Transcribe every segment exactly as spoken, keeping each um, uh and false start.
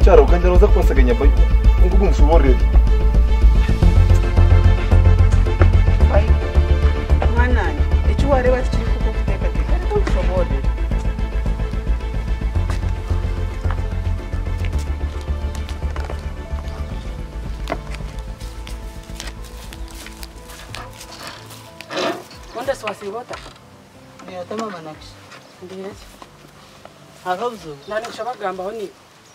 mucyaro kandi roza kwasaganya bayo ngugu mushobore bayo mwana icyo wareba kiri kuko kuteka teka ariko mushobore Wanda swasibota ni atama manakshi ndiye hakabuzo nani shabagamba honi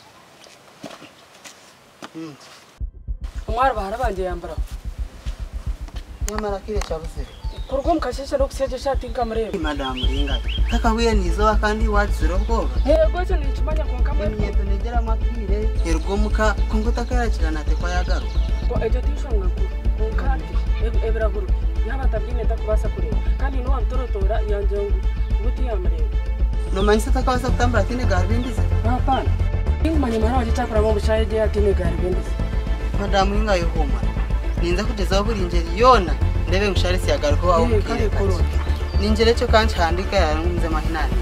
mm umwara baharabanje yambara nyamara kire cyabuze kurwo mukashesha no kuseje shati nkamre madam ringa takabuye nizo kandi waziro bwoba yego cyo nikimanya ko nkamwe imyeto negera makire herwo muka kongo takarakirana te kwa yagaro ko ejo tishonga ku kandi ebera guru yaba tabyine takubasa kure kandi no antorotora yanjongu buti yamre no manisa takabasa kutambura tine garbindize hapana ingumanye mara waje takura mu bushaye je atine garbindize madam ringa yohoma ninza kugeza buri ingeri yona ndebe ngusharisi yagaruko wawo kare koro ninjere cyo kanci handika yarunze mahinani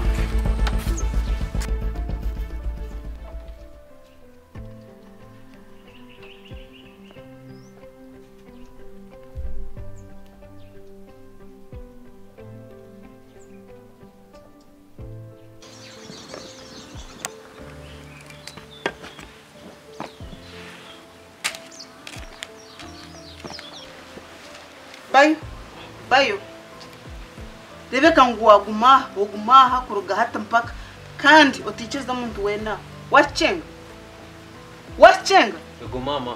bayo bayo Rebeka nguwaguma woguma hakuruga hata mpaka kandi uticheza muntu wena wachenga wachenga Ego mama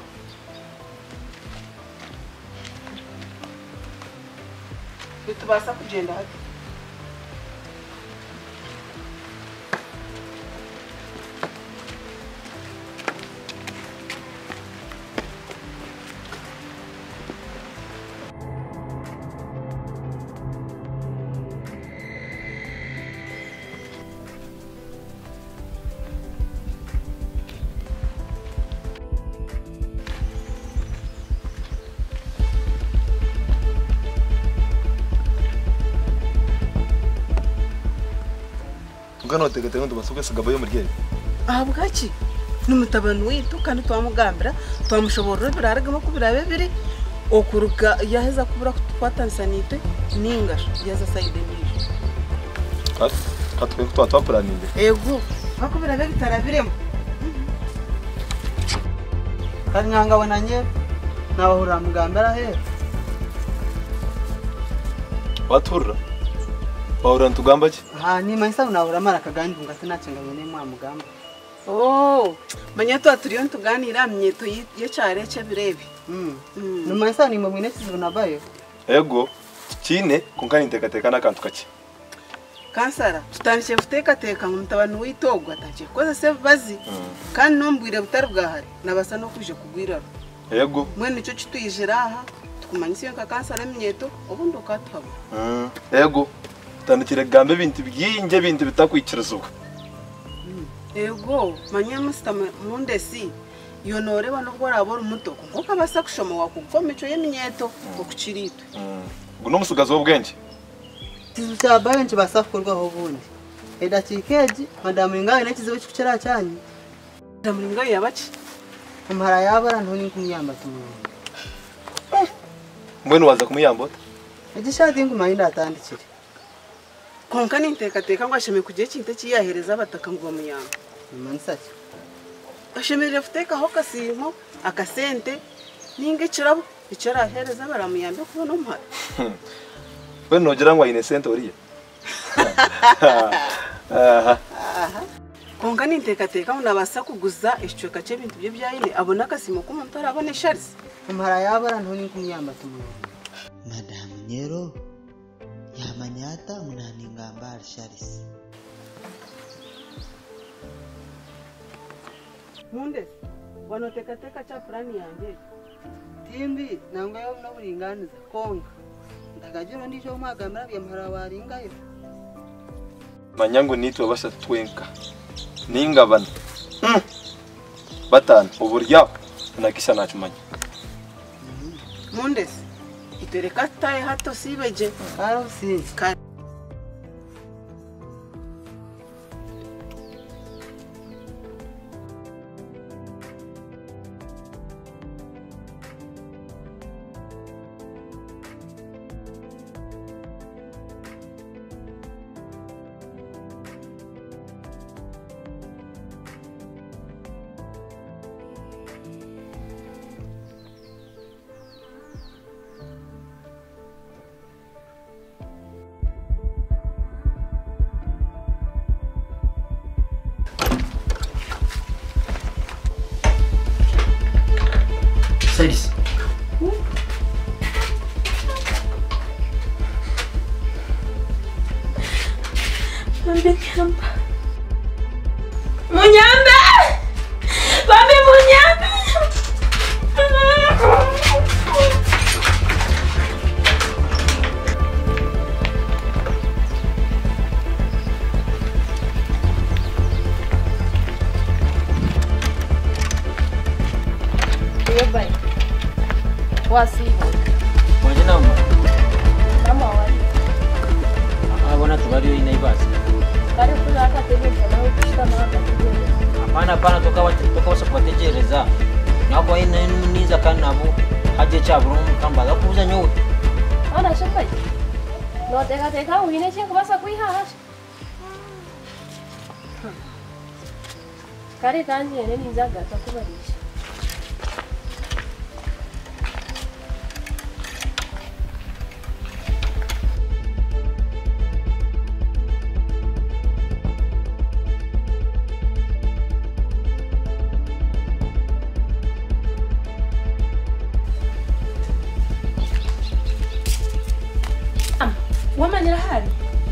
bitubasa kugenda hati Ngano tegete ndo basuke sigabayo murye aha bwaki numutabano witu kandi twamugambira twamushobora biraragamo kubirabe biri okuruga yaheza kubura kutwatansanite ningasha yaza side nijo ati atwe twa twapuraninde ego bakubirabe bitarabiremo kandi nkanga bonanye nabahura mugambira he waturra Bahura ntugamba ki ha ni manisa unahura mara kagandi ngase nacenganye ne mwa mugamba oh manyato aturiyo ntuganira myeto ye cyare cye birebe mm no manisa ni mwine sizo nabayo ego kine konkani teka teka nakantu kaki kansara tutanishe futeka teka mutabano witogwa taje koze se bazi kandi nombwire butari bwahari nabasa no kuje kugwira ego mwene cyo kituyijira aha tukumanyise nka kansara myeto ubundo katwabo mm ego tanukire gambe bintu byinge bintu bitakwikirizuka ego manya mustama mundesi yonore bano bwarabora umutoko ngo kabasa kushoma wakukomecho yemyeto okukirito guno musugazo w'ubwenge tizu cyabaye nje basafukurwaho bundi eda chikeji madamu ingawe nakiziwe kikira cyanyi madamu ingawe yabachi amara yabara ntoni kumyamba tumuntu eh mbone waza kumuyambota igishadi ngumayinda atandikire konkani nteka teka ngo asheme kuje kintu kiyahereza bataka ngo bamuyamba imansaki ashemere futeka ho kasinko akasente ninge kirabo icara hereza baramuyambe kubona umpa we nogira ngo ayine sente oriye aha konkani nteka teka unabasa kuguza icyuka cye bintu bye byayine abona kasimo ko umuntu arabone sharisi amara yabara ntoni kumyamba tumuntu Madam Nyero yamanyata munani ngamba sharisi munde wanoteka teka cha fulani yange timbi nangayo no buringaniza konka ndagajiro ndijo magamara byamara waringayo manyango nitwe basha twenka ningabana mm. batanu uburya nakisha nachumanya munde itereka taye hato sibeje karo si Munyamba. Munyamba. Bambi munyamba. Bye. Wasi. Mwaje na mama. Mama wali. Abona tubari ina ibasi. Kare kula aka telefona ukishita mama. Hapana hapana toka watu toka wasa kubategereza. Nako ina niza kandi nabo haje cyaburu mukamba gakubuza nyowe. Ana shapai. No teka teka uhine chingu basa kuihaha. Kare kanje ene nizaga takubarisha. Wamanyira hari.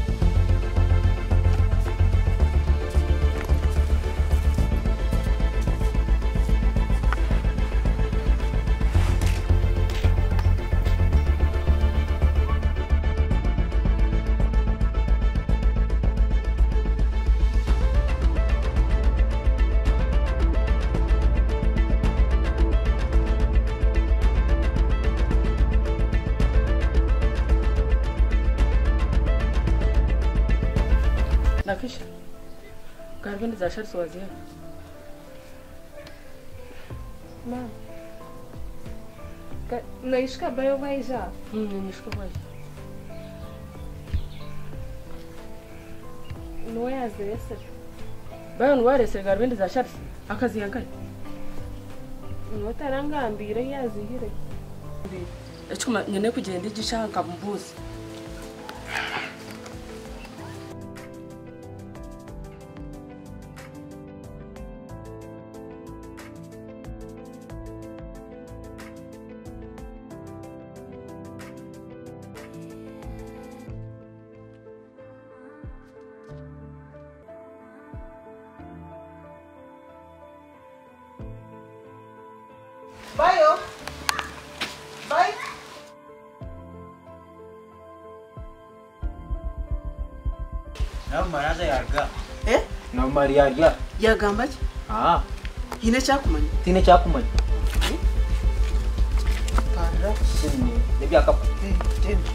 Nakisha. Garbini za sharsu wazia. Mama. Ka naishka bayo vai já. Hmm, nishko bai. Não é às vezes. Bayan ware sai garbini za sharsu. Akazi yankai. Não taranga ambire yazihire. Echuma nyene kugenda igisha nkambuzi. Bayo. Bye. Na maraza yarga. Eh? Na mari yarga. Yagamba ki? Ah, Hine cyakumanya. tine cyakumanya. Para. Sinni, debi akap. Eh, tena.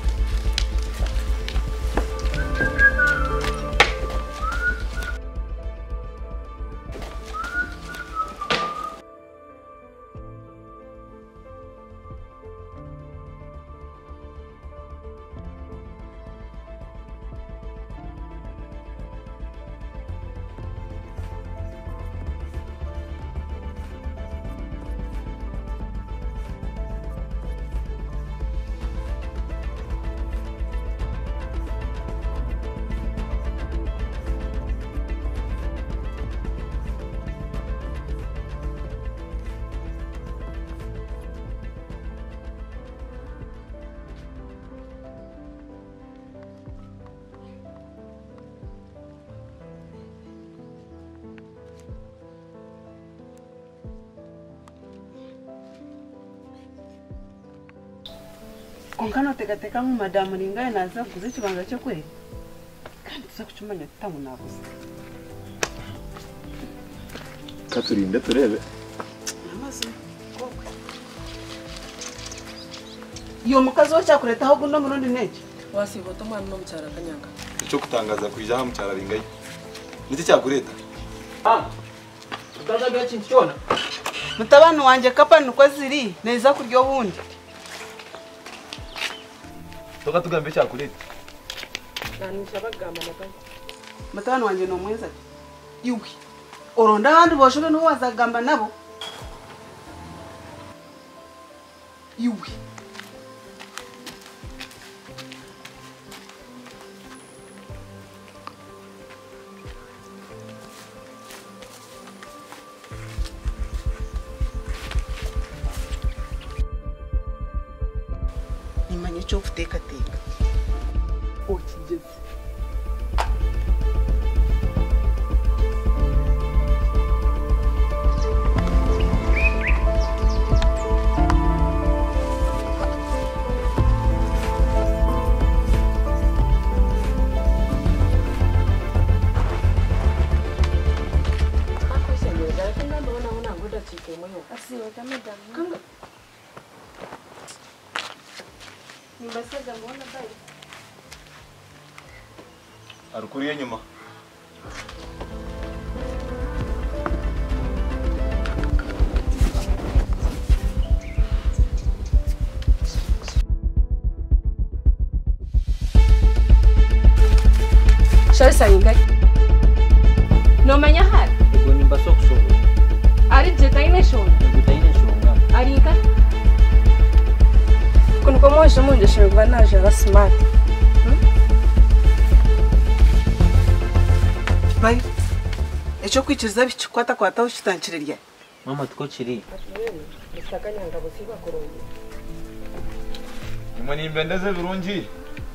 Konkano teka teka mu madamu ningaye naza kuze kibanga cyo kweli. Kandi tuza kucumanya tutamu nabuze. Katurinde turebe. Namaze kokwe. Iyo mukazi wo cyakureta aho gundo murundi neke. Wasibo tomwana no mucyara kanyanga. Icyo kutangaza kuija mu cyara ringaye. Niki cyakureta? Ah. Utaza bya kintu cyona. Mutabano wanje kapa nuko ziri neza kuryo bundi. Toka tugambe cyakureta. Nanisha bagamba nakai. Mutabano wanje no mweza. Iwi. Oronda handi boshore no wazagamba nabo. Iwi. Nimanye cyo kuteka teka. Okigeze. Nimbasega mbona bayi. Arukuriye nyuma. Sharisa ingai. No manya har. Ego nimba sokusoro. Ari jetaine shona. Ego taine shonga. Ari ingai. Kun ko mo shimo nje shirwa na jara smart. bayo icyo kwikiriza bikikwata kwata ushitankiririye Mama tuko chiri. Bisakanya ngabo siba koronye. Nimwe nimbendeze birungi.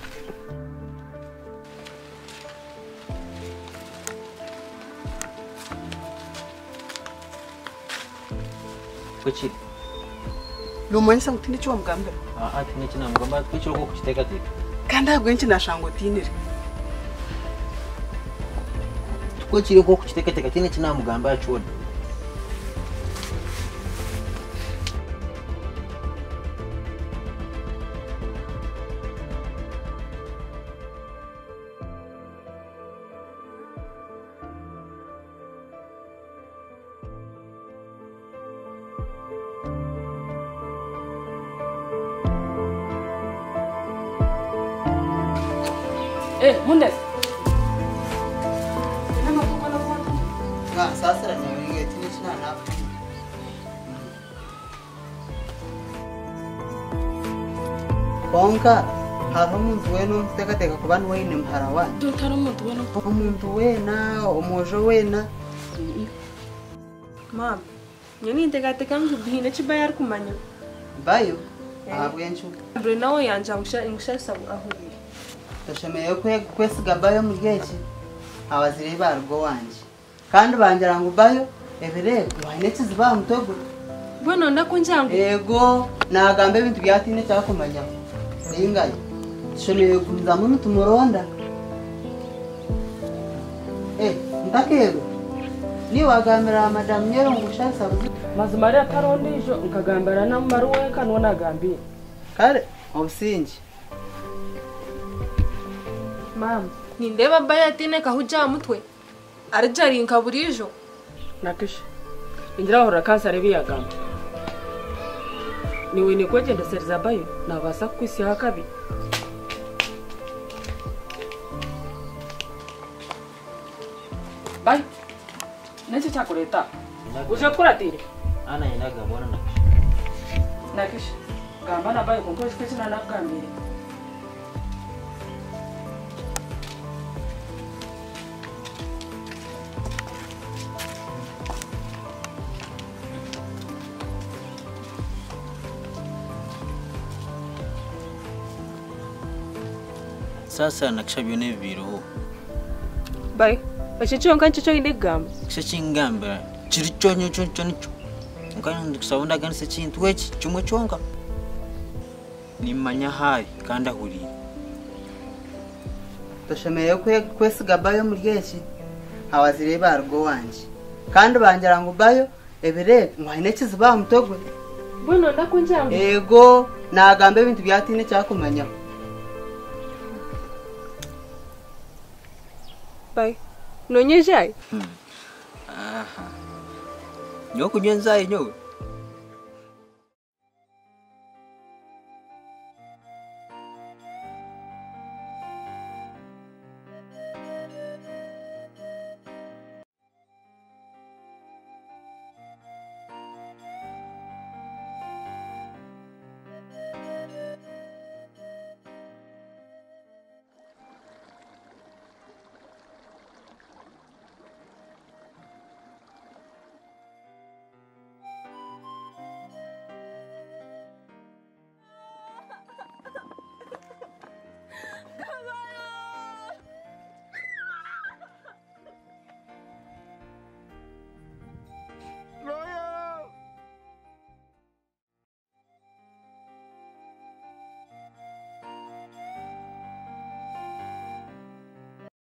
Tuko chiri. lumanyisa ngutinde cyo mugambira Ah ati ni kina mugamba twiciro ko kuteka teka. kandi abwo nki nashango tinire Tuko chiri ko kuteka teka tine kina mugamba chona. Eh, mundes. Nga sasa nyawige tini china nafu. Bonka haro umuntu wenu tekateka kubana wene mharawa. Dutara umuntu wena. Umuntu wena omojo wena. Mam. Nyoni ntegateka ngubihine chibayar kumanya. Bayo abwenchu. Bre nawe yanja ngusha ngusha sabu ahuri. Tashemeye kwe kwesiga bayo mugeki. Abazire bargo wanje. Kandi bangira ngo bayo ebere wine kiziba mutogo. Bwana ndakunjangu. Ego nagambe ibintu byatine cyakumanya. Ningaye. Shemeye kumzamu mutumuronda. Eh, ndakero. Ni wagambira madam nyero ngusha sabu. Mazimari atarondijo nkagambara na maruwe kanwa nagambiye. Kare obusinji. Mam. Nindeba baya tine kahuja mutwe. Arjari nkaburijo. Nakisha. Ingira hora kansa rebi yagamba. Niwe ni kwegenda seriza bayo nabasa kwisi hakabi. Bye. Nece chakureta. Uje kuratire. Ana inaga mbona na. Nakisha. Gamba na bayo konko kwisi na nagambire. Sasa nakisha byone biro. Bye. Bashe chonka nchicho inde gamba. Kisha chingamba. Chiri chonyo chonyo nicho. Nkana ndikusaunda ganise chintu wechi chumwe chonga. Nimanya hari kanda huri. Tashemeye kwe kwesiga bayo mugeki. Abazire bargo wanje. Kandi bangira ngo bayo ebere wine kiziba mutogo. Bwana ndakunjangu. Ego nagambe ibintu byatine cyakumanya. Bye. Nonyejai. Aha. Nyoku nyenza nyoku.